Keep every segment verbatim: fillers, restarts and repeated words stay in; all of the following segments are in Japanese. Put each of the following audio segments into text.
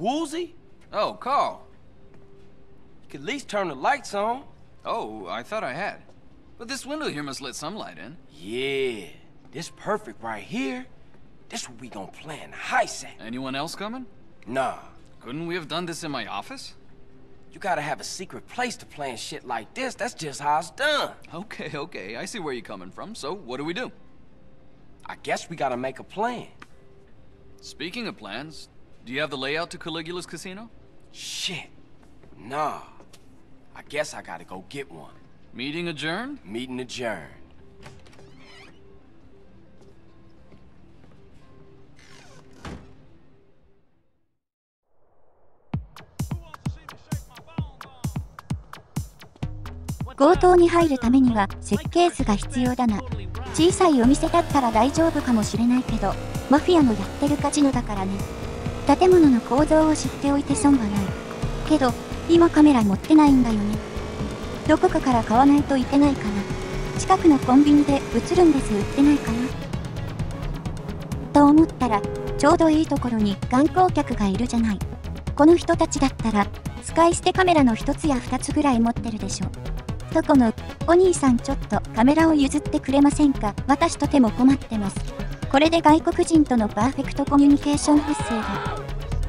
Woolsey? Oh, Carl. You could at least turn the lights on. Oh, I thought I had. But this window here must let some light in. Yeah, this perfect right here. This what we gonna plan the heist at. Anyone else coming? Nah. Couldn't we have done this in my office? You gotta have a secret place to plan shit like this. That's just how it's done. Okay, okay, I see where you're coming from. So, what do we do? I guess we gotta make a plan. Speaking of plans, do you have the layout to Caligula's casino? Shit. Nah. I guess I gotta go get one. Meeting adjourned? Meeting adjourned. 強盗に入るためには設計図が必要だな。小さいお店だったら大丈夫かもしれないけど、マフィアのやってるカジノだからね。建物の構造を知っておいて損はない。けど、今カメラ持ってないんだよね。どこかから買わないといけないかな。近くのコンビニで映るんです売ってないかな。と思ったら、ちょうどいいところに観光客がいるじゃない。この人たちだったら、使い捨てカメラの一つや二つぐらい持ってるでしょ。どこの、お兄さんちょっとカメラを譲ってくれませんか？私とても困ってます。これで外国人とのパーフェクトコミュニケーション発生だ。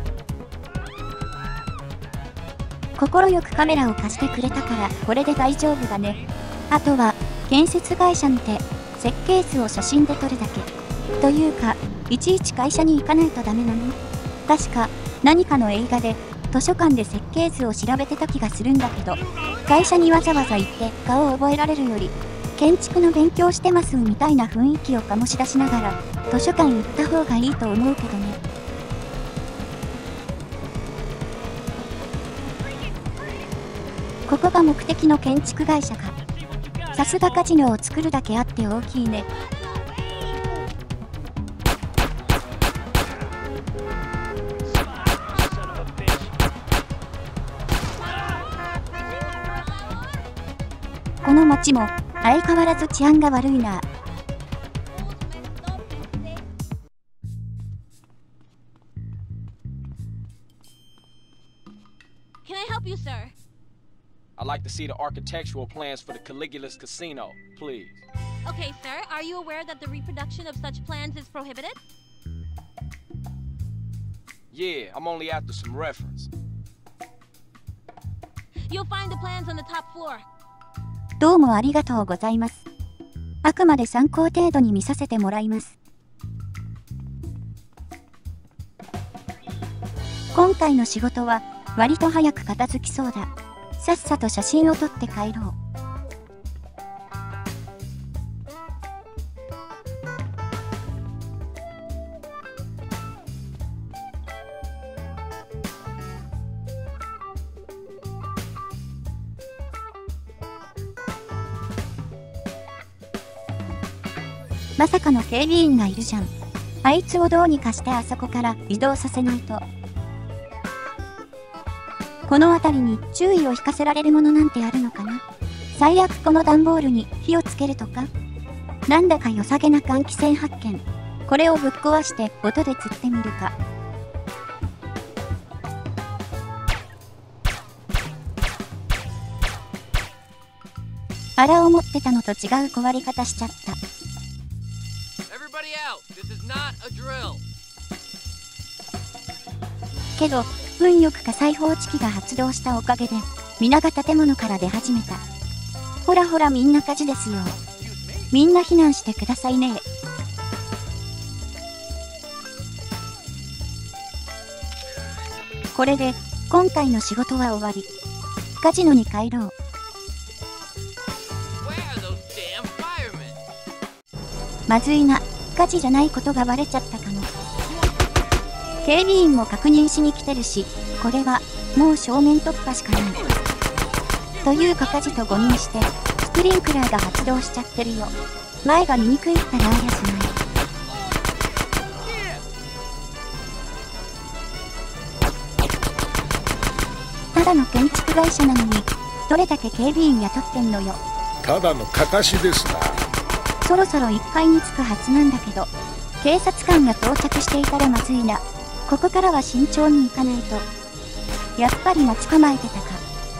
心よくカメラを貸してくれたからこれで大丈夫だね。あとは、建設会社にて、設計図を写真で撮るだけ。というか、いちいち会社に行かないとダメなの？確か、何かの映画で、図書館で設計図を調べてた気がするんだけど、会社にわざわざ行って顔を覚えられるより、建築の勉強してますみたいな雰囲気を醸し出しながら、図書館行った方がいいと思うけどね。ここが目的の建築会社か。さすがカジノを作るだけあって大きいね。この街も相変わらず治安が悪いな。 Can I help you, sir? I'd like to see the architectural plans for the Caligula's casino, please. Okay, sir. Are you aware that the reproduction of such plans is prohibited? Yeah, I'm only after some reference. You'll find the plans on the top floor. どうもありがとうございます。あくまで参考程度に見させてもらいます。今回の仕事は割と早く片付きそうだ。さっさと写真を撮って帰ろう。まさかの警備員がいるじゃん。あいつをどうにかしてあそこから移動させないと。この辺りに注意を引かせられるものなんてあるのかな。最悪この段ボールに火をつけるとか。なんだか良さげな換気扇発見。これをぶっ壊して音で釣ってみるか。あら思ってたのと違う壊れ方しちゃった。けど、運よく火災報知器が発動したおかげで、皆が建物から出始めた。ほらほらみんな火事ですよ。みんな避難してくださいね。これで、今回の仕事は終わり。カジノに帰ろう。まずいな。火事じゃないことがバレちゃったかも。警備員も確認しに来てるし、これは、もう正面突破しかない。というか火事と誤認して、スプリンクラーが発動しちゃってるよ。前が見にくいったらありゃしない。ただの建築会社なのに、どれだけ警備員雇ってんのよ。 ただのかかしですな。 そろそろいっかいに着くはずなんだけど、警察官が到着していたらまずいな。 ここからは慎重に行かないと。やっぱり待ち構えてたか。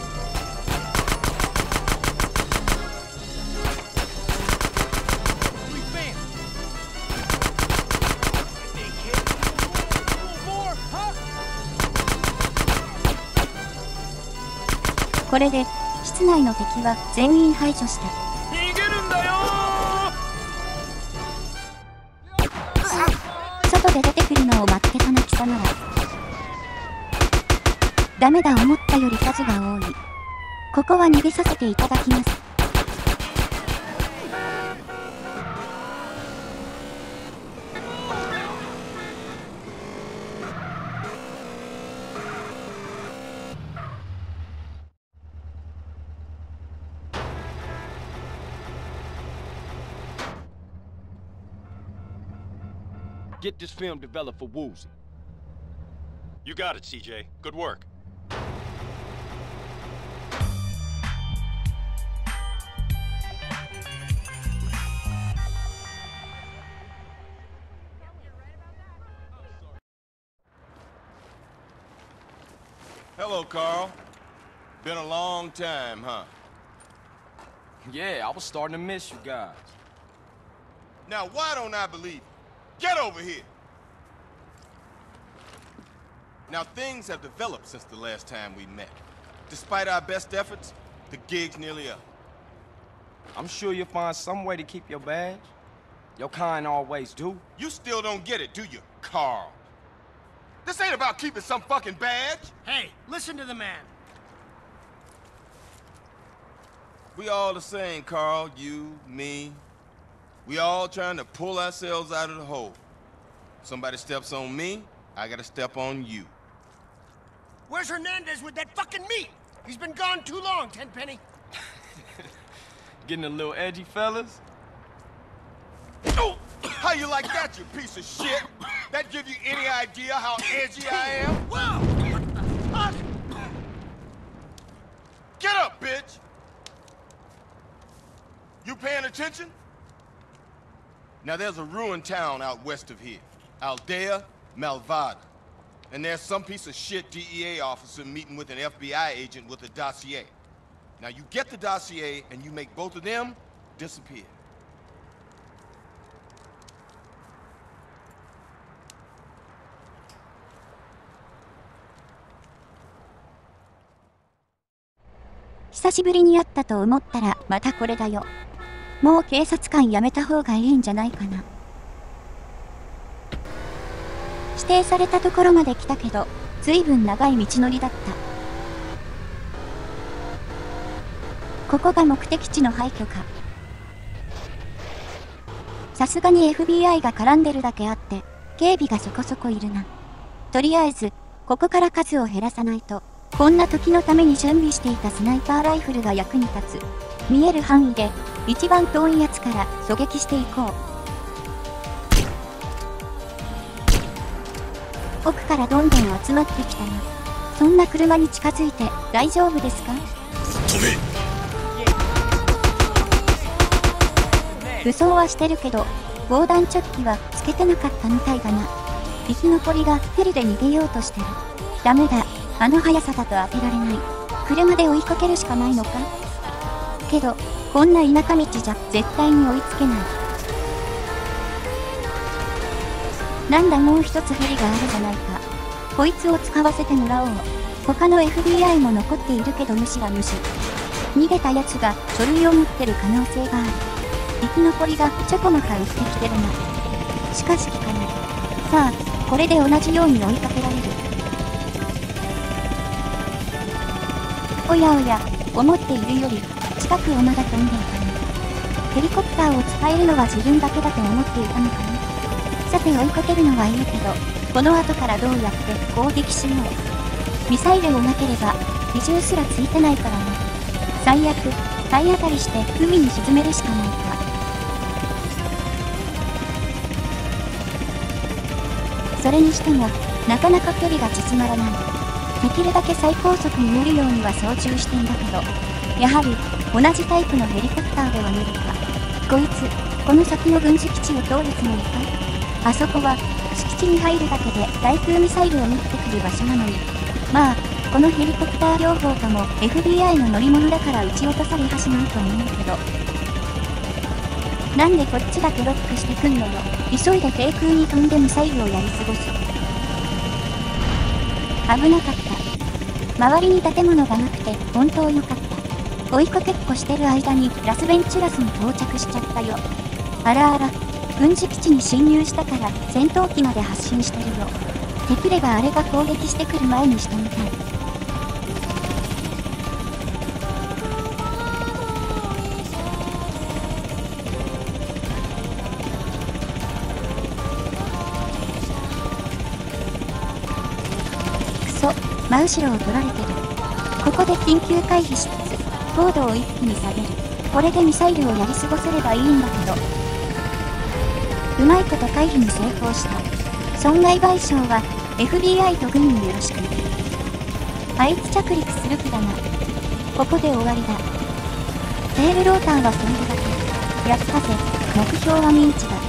これで室内の敵は全員排除した。 逃げるんだよー外で出てくるのを待ってたな貴様ら。ダメだ、思ったより数が多い。ここは逃げさせていただきます。 Get this film developed for Woozie. You got it, C J. Good work. Hello, Carl. Been a long time, huh? Yeah, I was starting to miss you guys. Now, why don't I believe you? Get over here! Now, things have developed since the last time we met. Despite our best efforts, the gig's nearly up. I'm sure you'll find some way to keep your badge. Your kind always do. You still don't get it, do you, Carl? This ain't about keeping some fucking badge. Hey, listen to the man. We all the same, Carl. You, me. We all trying to pull ourselves out of the hole. Somebody steps on me, I gotta step on you. Where's Hernandez with that fucking meat? He's been gone too long, Tenpenny. Getting a little edgy, fellas? Oh, how you like that, you piece of shit? That give you any idea how edgy I am? Whoa! Fuck! Get up, bitch! You paying attention? Now there's a ruined town out west of here. Aldea Malvada. And there's some piece of shit D E A officer meeting with an F B I agent with a dossier. Now you get the dossier and you make both of them disappear. 「久しぶりに会ったと思ったらまたこれだよ。もう警察官辞めた方がいいんじゃないかな。」指定されたところまで来たけど、ずいぶん長い道のりだった。ここが目的地の廃墟か。さすがに エフビーアイ が絡んでるだけあって、警備がそこそこいるな。とりあえず、ここから数を減らさないと、こんな時のために準備していたスナイパーライフルが役に立つ。見える範囲で、一番遠いやつから狙撃していこう。奥からどんどん集まってきたな。そんな車に近づいて大丈夫ですか？ 止め！ 武装はしてるけど、防弾チョッキはつけてなかったみたいだな。生き残りがヘリで逃げようとしてる。ダメだ、あの速さだと当てられない。車で追いかけるしかないのか？けど、こんな田舎道じゃ絶対に追いつけない。なんだ、もう一つヘリがあるじゃないか。こいつを使わせてもらおう。他の エフビーアイ も残っているけど無視は無視。逃げた奴が書類を持ってる可能性がある。生き残りがちょこまか撃ってきてるな。しかし効かない。さあ、これで同じように追いかけられる。おやおや、思っているより近くをまだ飛んでいたね。ヘリコプターを使えるのは自分だけだと思っていたのかな。さて追いかけるのはいいけど、この後からどうやって攻撃しよう。ミサイルもなければ、機銃すらついてないからね。最悪、体当たりして海に沈めるしかないか。それにしても、なかなか距離が縮まらない。できるだけ最高速に乗るようには操縦してんだけど、やはり、同じタイプのヘリコプターでは無理か。こいつ、この先の軍事基地を通るつもりか？ あそこは敷地に入るだけで対空ミサイルを撃ってくる場所なのに、まあこのヘリコプター両方とも エフビーアイ の乗り物だから撃ち落とされはしないと思うけど、なんでこっちだけロックしてくんのよ。急いで低空に飛んでミサイルをやり過ごす。危なかった。周りに建物がなくて本当よかった。追いかけっこしてる間にラスベンチュラスに到着しちゃったよ。あらあら、軍事基地に侵入したから戦闘機まで発進してるよ。できればあれが攻撃してくる前にしてみたい。くそ、真後ろを取られてる。ここで緊急回避しつつ高度を一気に下げる。これでミサイルをやり過ごせればいいんだけど、うまいこと回避に成功した。損害賠償は エフビーアイ と軍によろしく。あいつ着陸する気だな。ここで終わりだ。テールローターはそれだけ。やったぜ。目標はミンチだ。